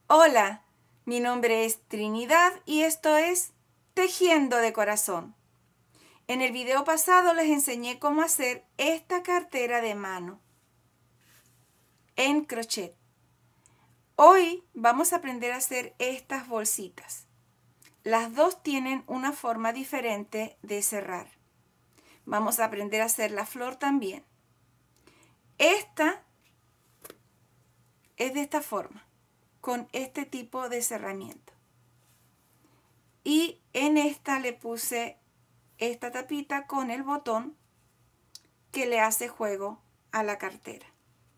Hola, mi nombre es Trinidad y esto es Tejiendo de Corazón. En el video pasado les enseñé cómo hacer esta cartera de mano en crochet. Hoy vamos a aprender a hacer estas bolsitas. Las dos tienen una forma diferente de cerrar. Vamos a aprender a hacer la flor también. Esta es de esta forma, con este tipo de cerramiento. Y en esta le puse esta tapita con el botón que le hace juego a la cartera.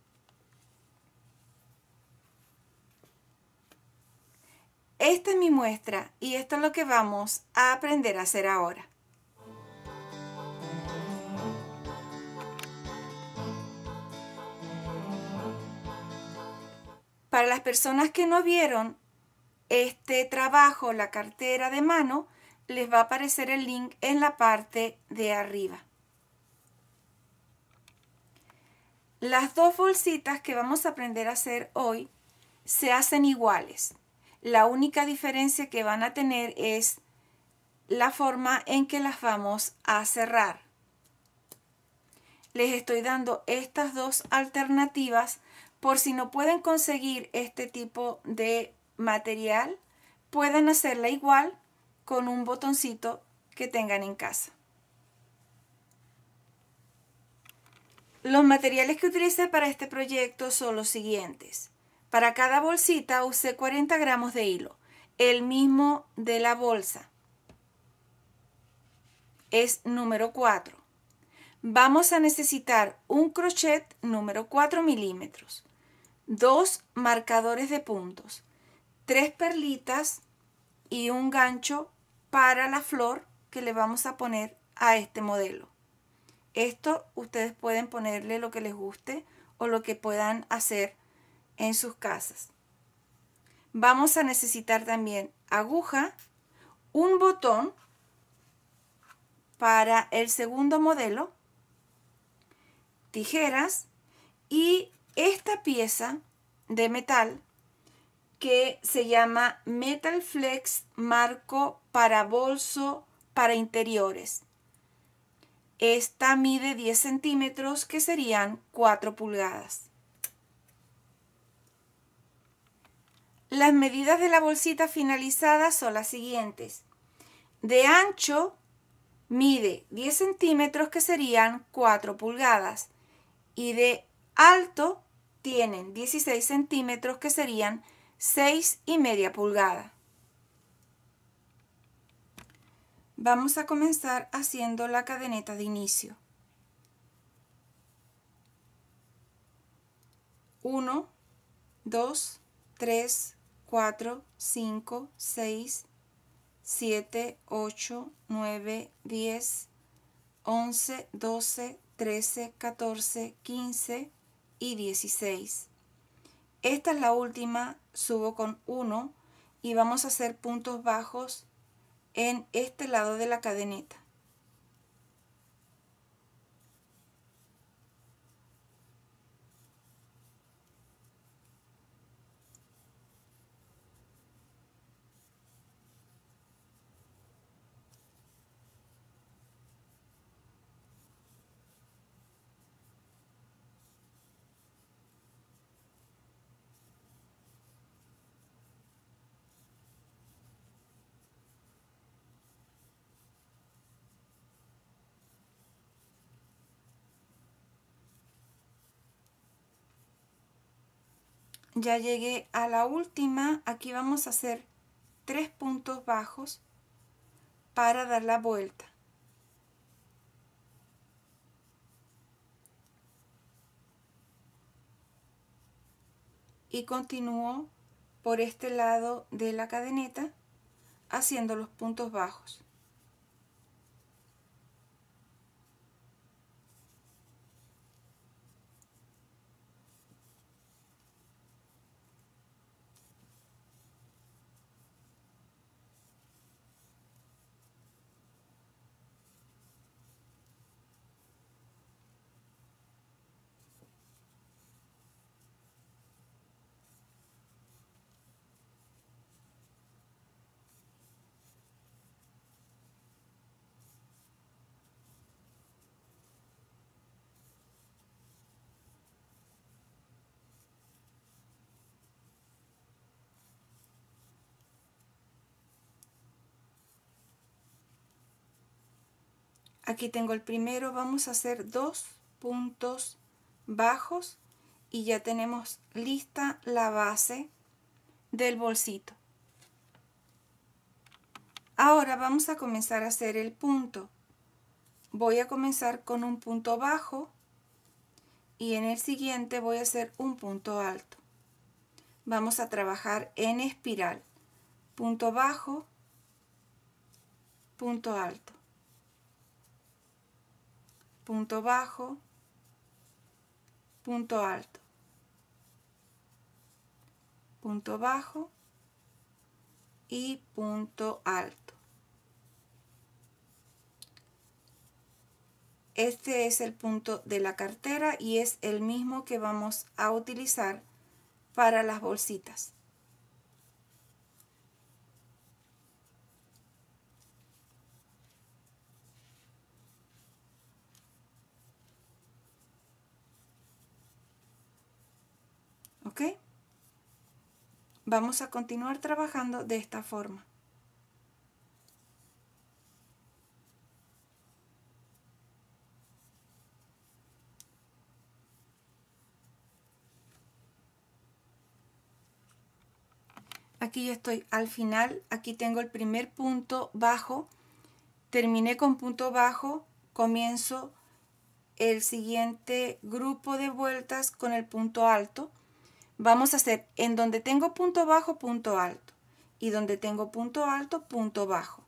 Esta es mi muestra y esto es lo que vamos a aprender a hacer ahora. Para las personas que no vieron este trabajo, la cartera de mano, les va a aparecer el link en la parte de arriba. Las dos bolsitas que vamos a aprender a hacer hoy se hacen iguales. La única diferencia que van a tener es la forma en que las vamos a cerrar. Les estoy dando estas dos alternativas por si no pueden conseguir este tipo de material, pueden hacerla igual con un botoncito que tengan en casa. Los materiales que utilicé para este proyecto son los siguientes. Para cada bolsita usé 40 gramos de hilo, el mismo de la bolsa. Es número 4. Vamos a necesitar un crochet número 4 milímetros, 2 marcadores de puntos, 3 perlitas y un gancho para la flor que le vamos a poner a este modelo. Esto ustedes pueden ponerle lo que les guste o lo que puedan hacer en sus casas. Vamos a necesitar también aguja, un botón para el segundo modelo, tijeras y esta pieza de metal que se llama Metal Flex marco para bolso para interiores. Esta mide 10 centímetros, que serían 4 pulgadas. Las medidas de la bolsita finalizada son las siguientes. De ancho mide 10 centímetros, que serían 4 pulgadas. Y de alto tienen 16 centímetros, que serían 6,5 pulgadas. Vamos a comenzar haciendo la cadeneta de inicio. 1, 2, 3, 4, 5, 6, 7, 8, 9, 10, 11, 12, 13, 14, 15 y 16. Esta es la última, subo con 1 y vamos a hacer puntos bajos en este lado de la cadeneta. Ya llegué a la última. Aquí vamos a hacer 3 puntos bajos para dar la vuelta. Y continúo por este lado de la cadeneta haciendo los puntos bajos. Aquí tengo el primero, vamos a hacer 2 puntos bajos y ya tenemos lista la base del bolsito. Ahora vamos a comenzar a hacer el punto. Voy a comenzar con un punto bajo y en el siguiente voy a hacer un punto alto. Vamos a trabajar en espiral. Punto bajo, punto alto. Punto bajo, punto alto. Punto bajo y punto alto. Este es el punto de la cartera y es el mismo que vamos a utilizar para las bolsitas. ¿Ok? Vamos a continuar trabajando de esta forma. Aquí ya estoy al final, aquí tengo el primer punto bajo, terminé con punto bajo, comienzo el siguiente grupo de vueltas con el punto alto. Vamos a hacer en donde tengo punto bajo, punto alto, y donde tengo punto alto, punto bajo.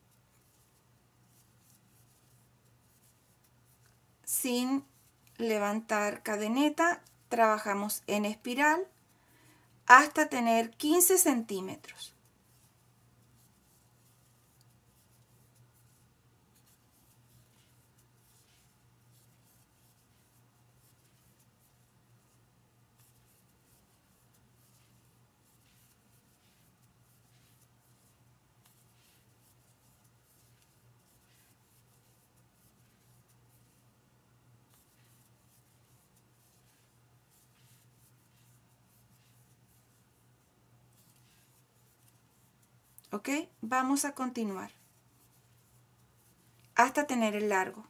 Sin levantar cadeneta, trabajamos en espiral hasta tener 15 centímetros. ¿Ok? Vamos a continuar hasta tener el largo.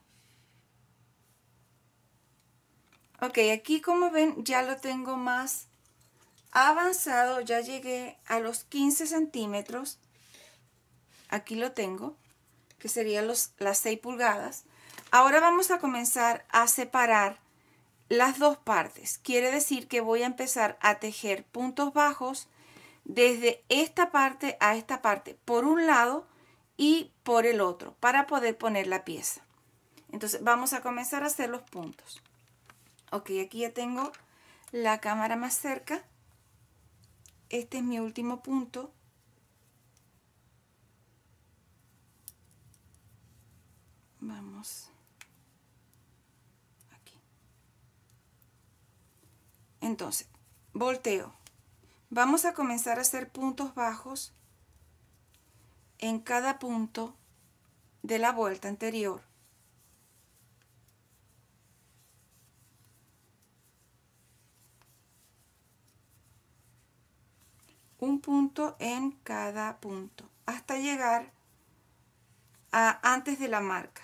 Ok, aquí como ven ya lo tengo más avanzado, ya llegué a los 15 centímetros. Aquí lo tengo, que serían las 6 pulgadas. Ahora vamos a comenzar a separar las dos partes. Quiere decir que voy a empezar a tejer puntos bajos desde esta parte a esta parte, por un lado y por el otro, para poder poner la pieza. Entonces vamos a comenzar a hacer los puntos. Ok, aquí ya tengo la cámara más cerca. Este es mi último punto. Vamos aquí. Entonces, volteo. Vamos a comenzar a hacer puntos bajos en cada punto de la vuelta anterior. Un punto en cada punto hasta llegar a antes de la marca.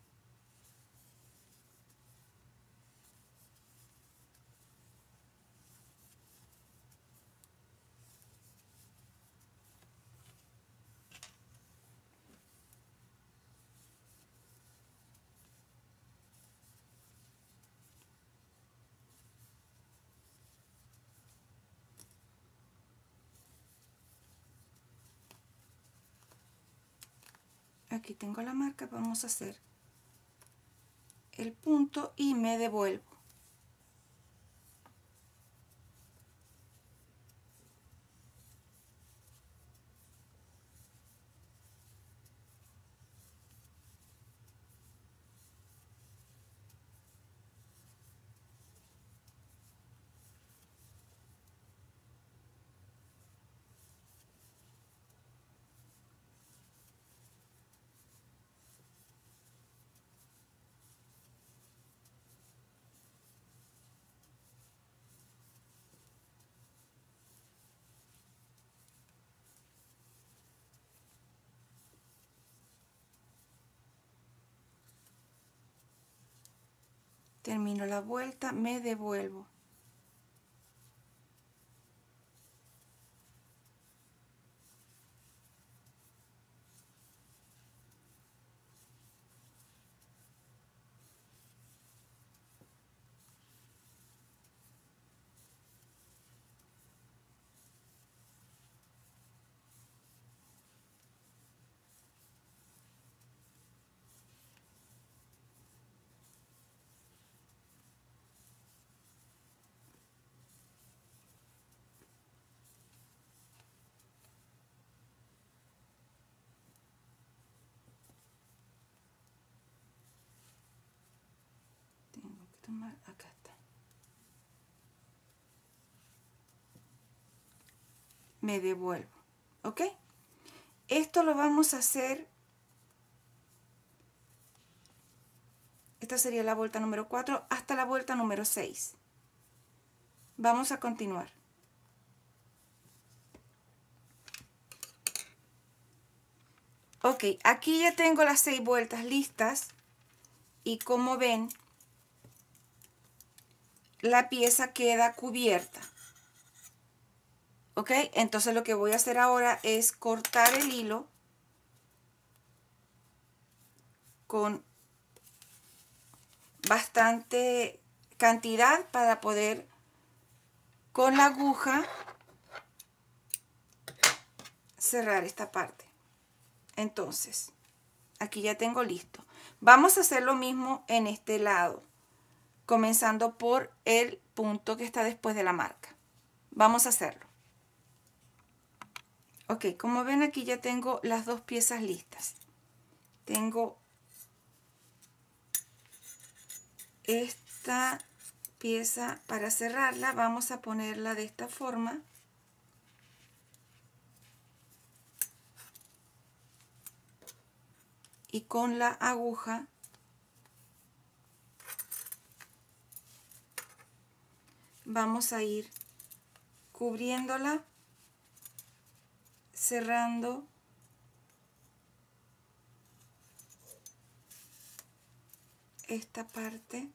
Aquí tengo la marca, vamos a hacer el punto y me devuelvo. termino la vuelta, me devuelvo. Acá está. Me devuelvo, ¿ok? Esto lo vamos a hacer. Esta sería la vuelta número 4 hasta la vuelta número 6. Vamos a continuar. Ok, aquí ya tengo las 6 vueltas listas y como ven, la pieza queda cubierta. Ok, entonces lo que voy a hacer ahora es cortar el hilo con bastante cantidad para poder con la aguja cerrar esta parte. Entonces, aquí ya tengo listo. Vamos a hacer lo mismo en este lado, comenzando por el punto que está después de la marca. Vamos a hacerlo. Ok, como ven aquí ya tengo las dos piezas listas. Tengo esta pieza para cerrarla. Vamos a ponerla de esta forma. Y con la aguja vamos a ir cubriéndola, cerrando esta parte.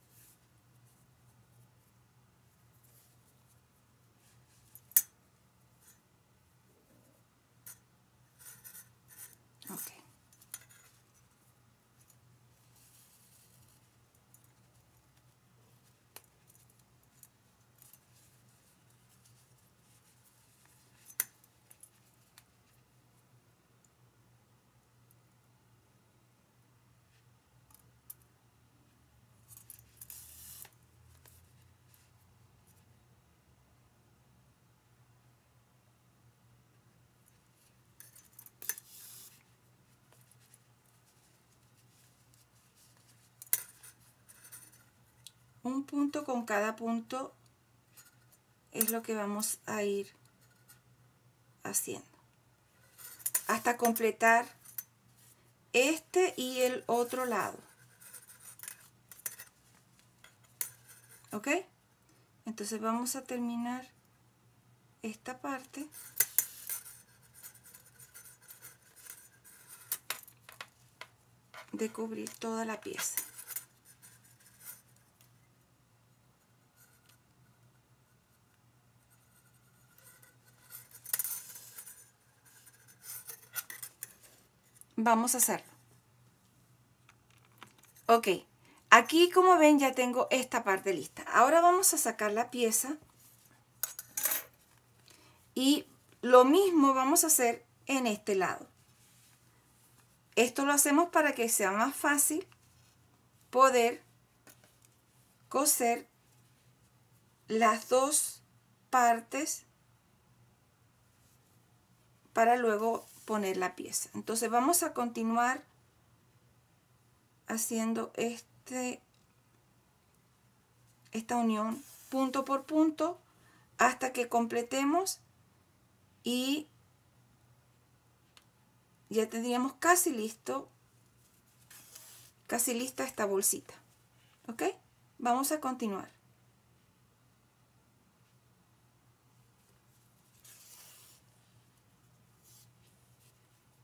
Ok. Un punto con cada punto es lo que vamos a ir haciendo hasta completar este y el otro lado. ¿Ok? Entonces vamos a terminar esta parte. De cubrir toda la pieza. Vamos a hacerlo. Ok, aquí como ven ya tengo esta parte lista. Ahora vamos a sacar la pieza y lo mismo vamos a hacer en este lado. Esto lo hacemos para que sea más fácil poder coser las dos partes para luego poner la pieza. Entonces vamos a continuar haciendo esta unión punto por punto hasta que completemos y ya tendríamos casi lista esta bolsita. ¿Ok? Vamos a continuar.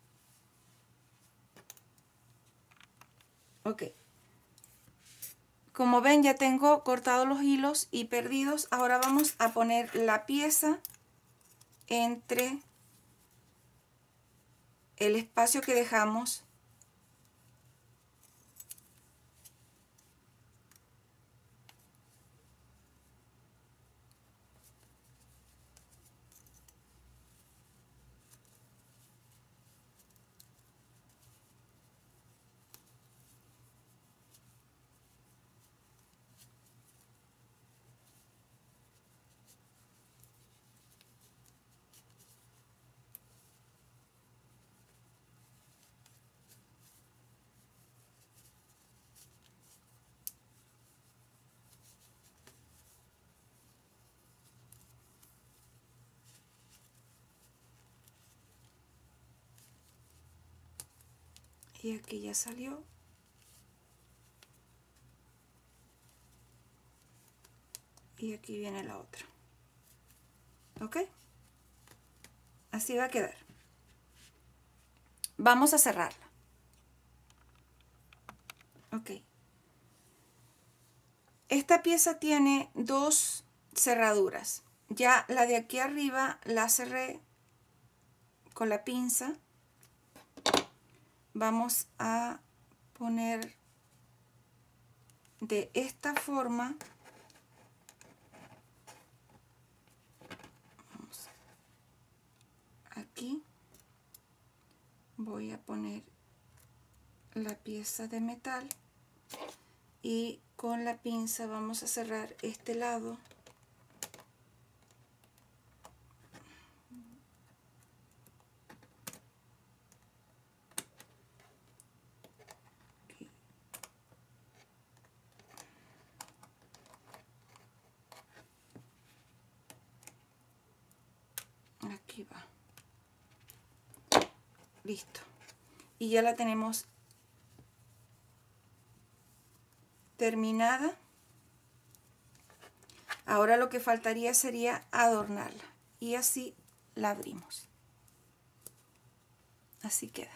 Ok. Como ven, ya tengo cortados los hilos y perdidos. Ahora vamos a poner la pieza entre el espacio que dejamos y aquí ya salió. Y aquí viene la otra. ¿Ok? Así va a quedar. Vamos a cerrarla. Ok. Esta pieza tiene dos cerraduras. Ya la de aquí arriba la cerré con la pinza. Vamos a poner de esta forma. Vamos aquí. Voy a poner la pieza de metal y con la pinza vamos a cerrar este lado. Aquí va. Listo. Y ya la tenemos terminada. Ahora lo que faltaría sería adornarla. Y así la abrimos. Así queda.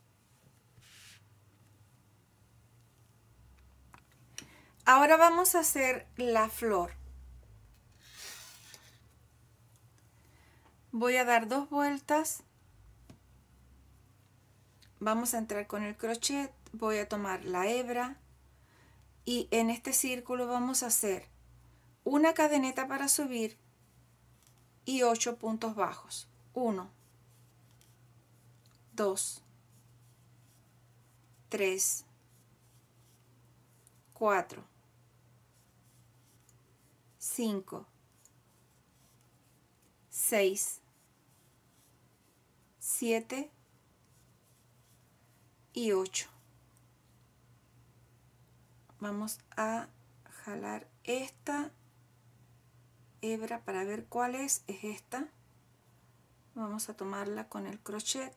Ahora vamos a hacer la flor. Voy a dar 2 vueltas. Vamos a entrar con el crochet. Voy a tomar la hebra. Y en este círculo vamos a hacer una cadeneta para subir y 8 puntos bajos. 1, 2, 3, 4, 5, 6, 7 y 8. Vamos a jalar esta hebra para ver cuál es esta. Vamos a tomarla con el crochet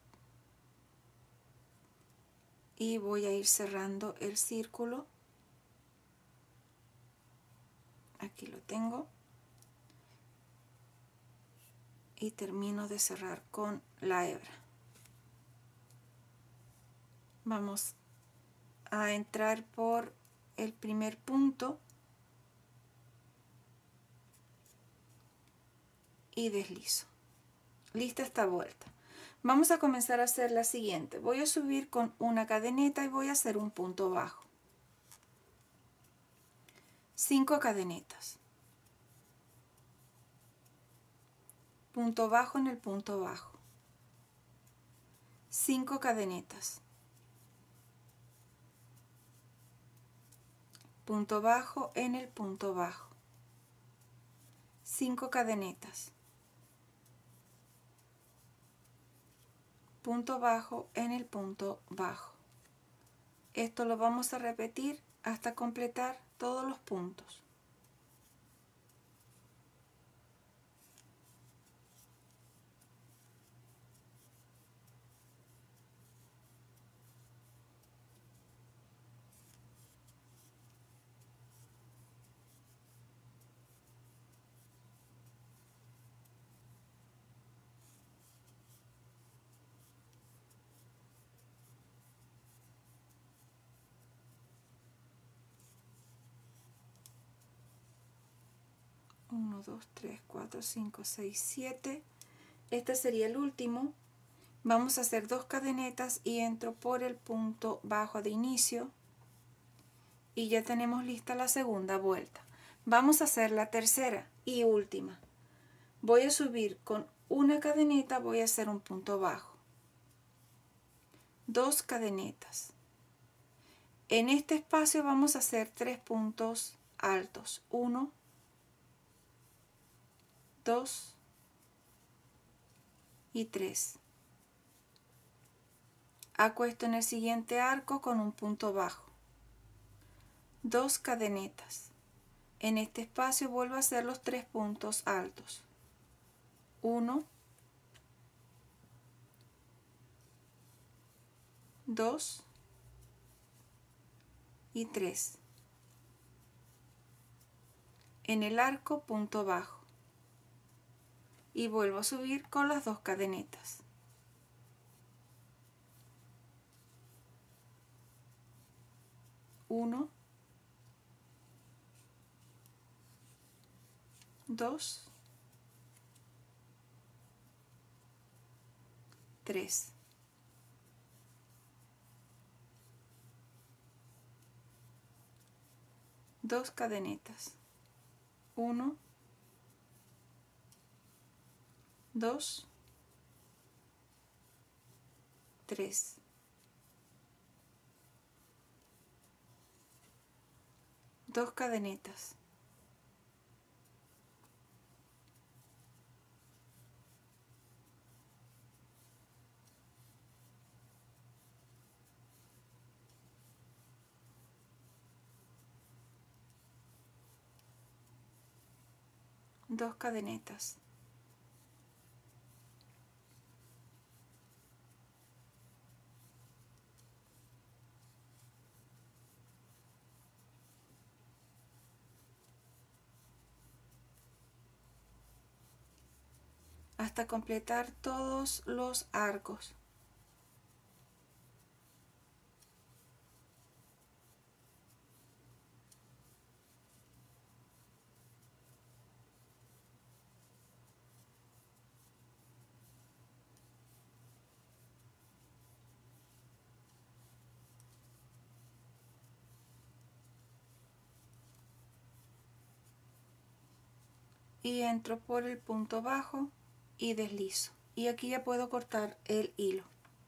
y voy a ir cerrando el círculo. Aquí lo tengo y termino de cerrar con la hebra. Vamos a entrar por el primer punto y deslizo. Lista esta vuelta. Vamos a comenzar a hacer la siguiente. Voy a subir con una cadeneta y voy a hacer un punto bajo. 5 cadenetas. Punto bajo en el punto bajo. 5 cadenetas. Punto bajo en el punto bajo. 5 cadenetas. Punto bajo en el punto bajo. Esto lo vamos a repetir hasta completar todos los puntos. 1, 2, 3, 4, 5, 6, 7. Este sería el último. Vamos a hacer 2 cadenetas y entro por el punto bajo de inicio. Y ya tenemos lista la segunda vuelta. Vamos a hacer la tercera y última. Voy a subir con una cadeneta, voy a hacer un punto bajo. 2 cadenetas. En este espacio vamos a hacer 3 puntos altos. 1, 2 y 3. Acuesto en el siguiente arco con un punto bajo. 2 cadenetas. En este espacio vuelvo a hacer los 3 puntos altos. 1, 2 y 3. En el arco punto bajo. Y vuelvo a subir con las 2 cadenetas. 1, 2, 3. Dos cadenetas. 1, 2, 3. Dos cadenetas. 2 cadenetas. Hasta completar todos los arcos. Y entro por el punto bajo y deslizo. Y aquí ya puedo cortar el hilo.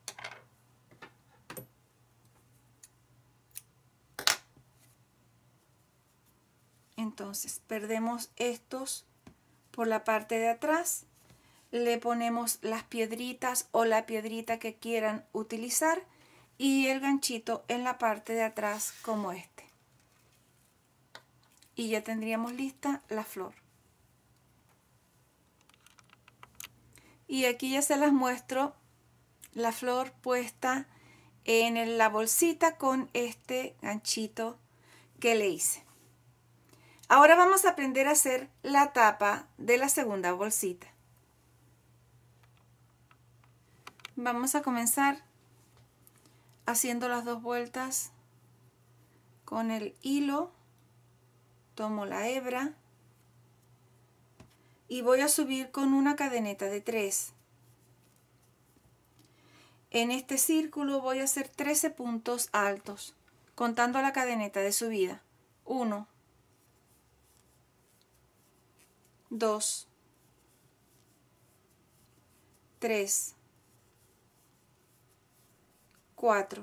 Entonces perdemos estos por la parte de atrás. Le ponemos las piedritas o la piedrita que quieran utilizar y el ganchito en la parte de atrás como este. Y ya tendríamos lista la flor. Y aquí ya se las muestro la flor puesta en la bolsita con este ganchito que le hice. Ahora vamos a aprender a hacer la tapa de la segunda bolsita. Vamos a comenzar haciendo las 2 vueltas con el hilo. Tomo la hebra y voy a subir con una cadeneta de 3. En este círculo voy a hacer 13 puntos altos, contando la cadeneta de subida. 1, 2, 3, 4,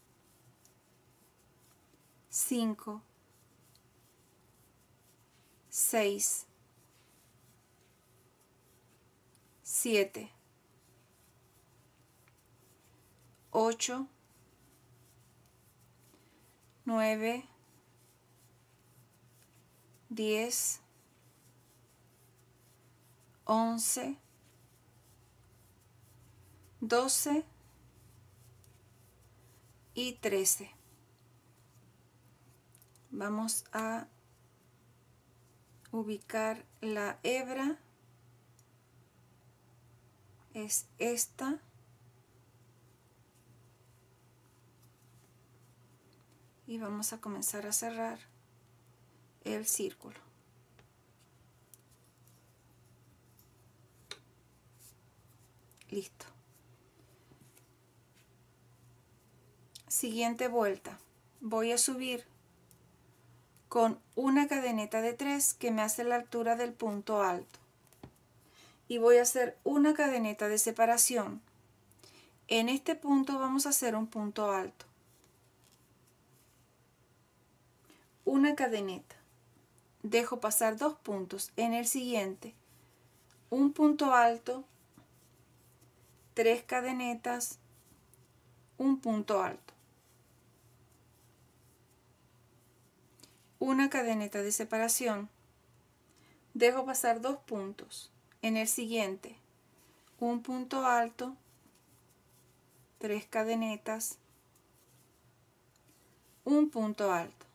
5, 6, 7, 8, 9, 10, 11, 12 y 13. Vamos a ubicar la hebra. Es esta. Y vamos a comenzar a cerrar el círculo. Listo. Siguiente vuelta. Voy a subir con una cadeneta de 3 que me hace la altura del punto alto. Y voy a hacer una cadeneta de separación. En este punto vamos a hacer un punto alto. Una cadeneta. Dejo pasar 2 puntos. En el siguiente, un punto alto, 3 cadenetas, un punto alto. Una cadeneta de separación. Dejo pasar 2 puntos. En el siguiente, un punto alto, 3 cadenetas, un punto alto.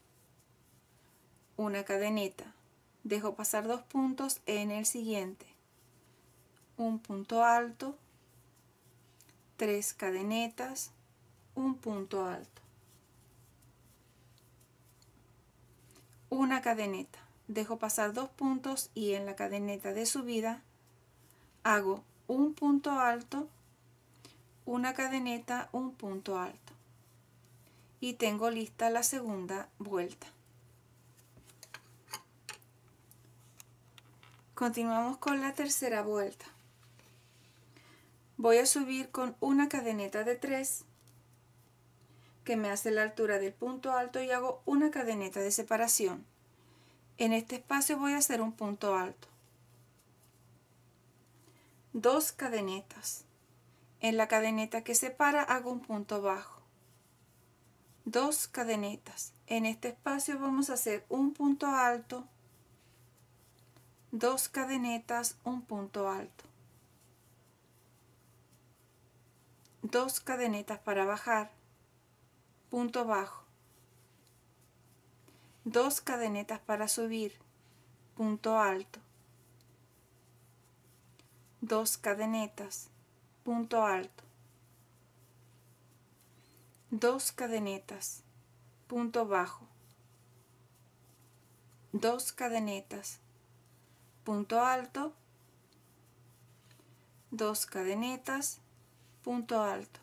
Una cadeneta. Dejo pasar 2 puntos en el siguiente. Un punto alto, 3 cadenetas, un punto alto. Una cadeneta. Dejo pasar 2 puntos y en la cadeneta de subida hago un punto alto, una cadeneta, un punto alto. Y tengo lista la segunda vuelta. Continuamos con la tercera vuelta. Voy a subir con una cadeneta de 3 que me hace la altura del punto alto y hago una cadeneta de separación. En este espacio voy a hacer un punto alto. 2 cadenetas. En la cadeneta que separa hago un punto bajo. 2 cadenetas. En este espacio vamos a hacer un punto alto, 2 cadenetas, un punto alto. 2 cadenetas para bajar, punto bajo. 2 cadenetas para subir, punto alto. 2 cadenetas, punto alto. 2 cadenetas, punto bajo. 2 cadenetas, punto alto. 2 cadenetas, punto alto.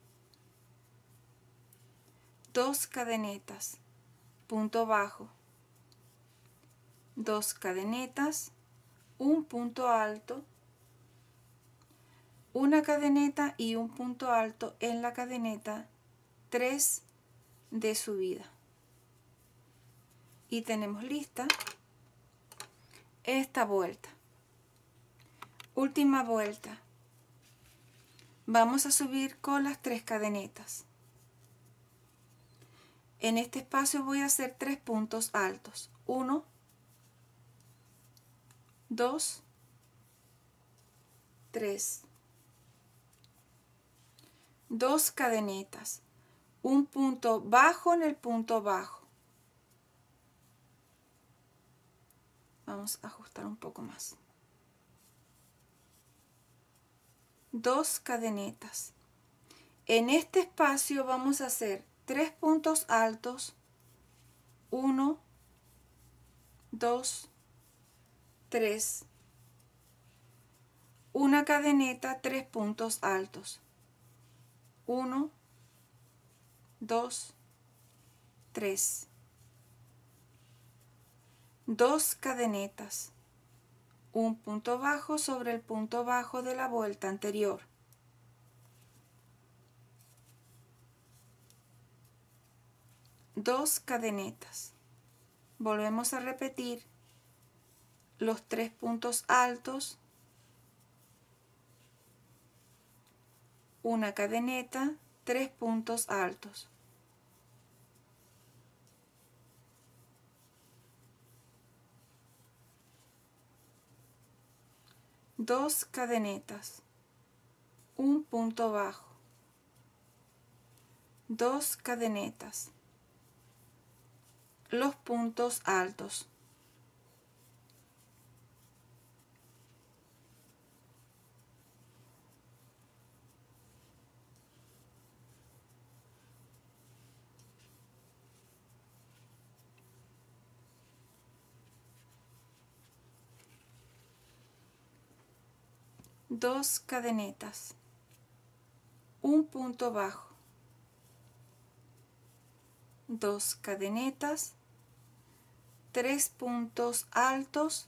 2 cadenetas, punto bajo. 2 cadenetas, un punto alto, una cadeneta y un punto alto en la cadeneta 3 de subida. Y tenemos lista esta vuelta. Última vuelta. Vamos a subir con las 3 cadenetas. En este espacio voy a hacer 3 puntos altos. 1, 2, 3. 2 cadenetas. Un punto bajo en el punto bajo. Vamos a ajustar un poco más. 2 cadenetas. En este espacio vamos a hacer 3 puntos altos. 1, 2, 3. Una cadeneta, 3 puntos altos. 1, 2, 3. 2 cadenetas. Un punto bajo sobre el punto bajo de la vuelta anterior. 2 cadenetas. Volvemos a repetir los 3 puntos altos, una cadeneta, 3 puntos altos. 2 cadenetas, un punto bajo, 2 cadenetas, los puntos altos. 2 cadenetas, un punto bajo, 2 cadenetas, 3 puntos altos,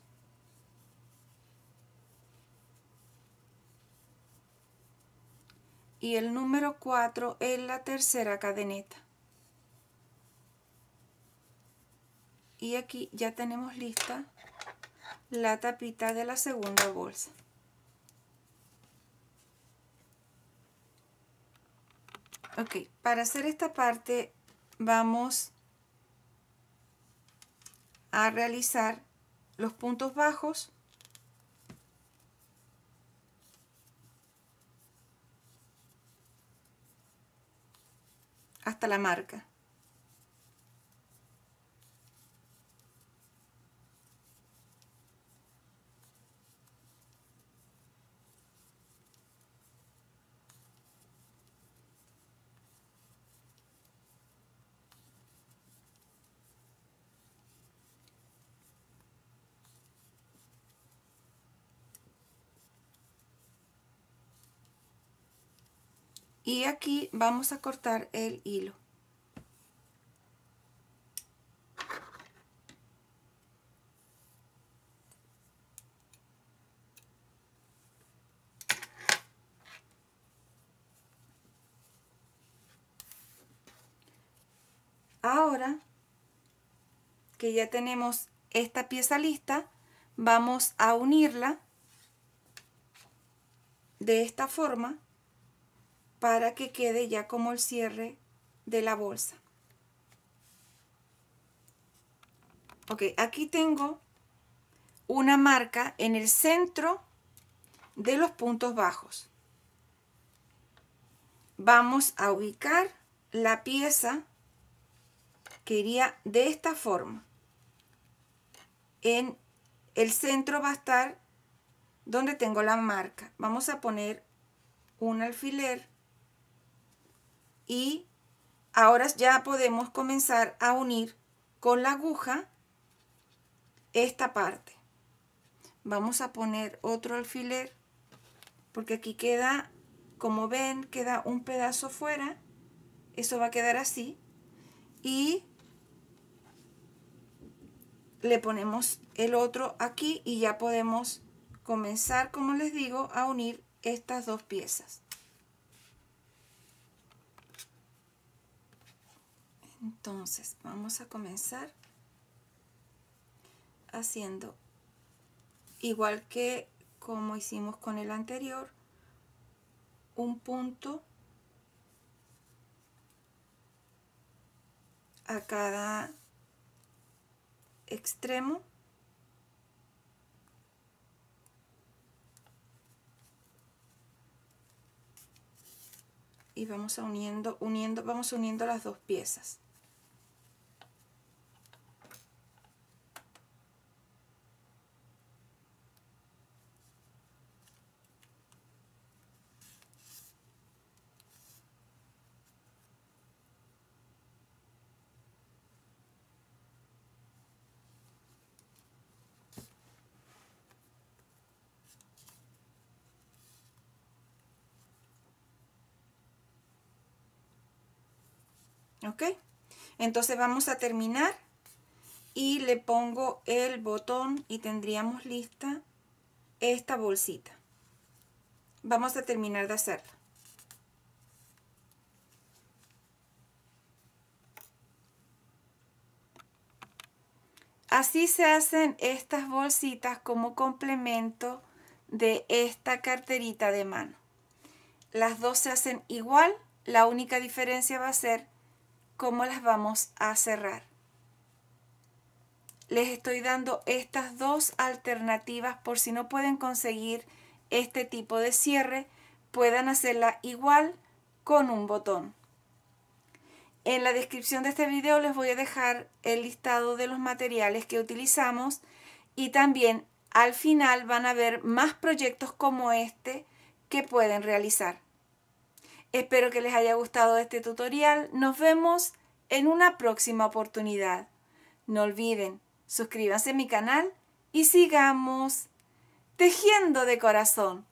y el número 4 en la tercera cadeneta. Y aquí ya tenemos lista la tapita de la segunda bolsa. Ok, para hacer esta parte vamos a realizar los puntos bajos hasta la marca. Y aquí vamos a cortar el hilo. Ahora que ya tenemos esta pieza lista, vamos a unirla de esta forma para que quede ya como el cierre de la bolsa. Ok, aquí tengo una marca en el centro de los puntos bajos. Vamos a ubicar la pieza que iría de esta forma. En el centro va a estar donde tengo la marca. Vamos a poner un alfiler y ahora ya podemos comenzar a unir con la aguja esta parte. Vamos a poner otro alfiler porque aquí queda, como ven, queda un pedazo fuera. Eso va a quedar así y le ponemos el otro aquí y ya podemos comenzar, como les digo, a unir estas dos piezas. Entonces vamos a comenzar haciendo igual que como hicimos con el anterior, un punto a cada extremo y vamos uniendo las dos piezas. ¿Ok? Entonces vamos a terminar y le pongo el botón y tendríamos lista esta bolsita. Vamos a terminar de hacerla. Así se hacen estas bolsitas como complemento de esta carterita de mano. Las dos se hacen igual, la única diferencia va a ser cómo las vamos a cerrar. Les estoy dando estas dos alternativas por si no pueden conseguir este tipo de cierre, puedan hacerla igual con un botón. En la descripción de este video les voy a dejar el listado de los materiales que utilizamos y también al final van a ver más proyectos como este que pueden realizar. Espero que les haya gustado este tutorial. Nos vemos en una próxima oportunidad. No olviden, suscríbanse a mi canal y sigamos tejiendo de corazón.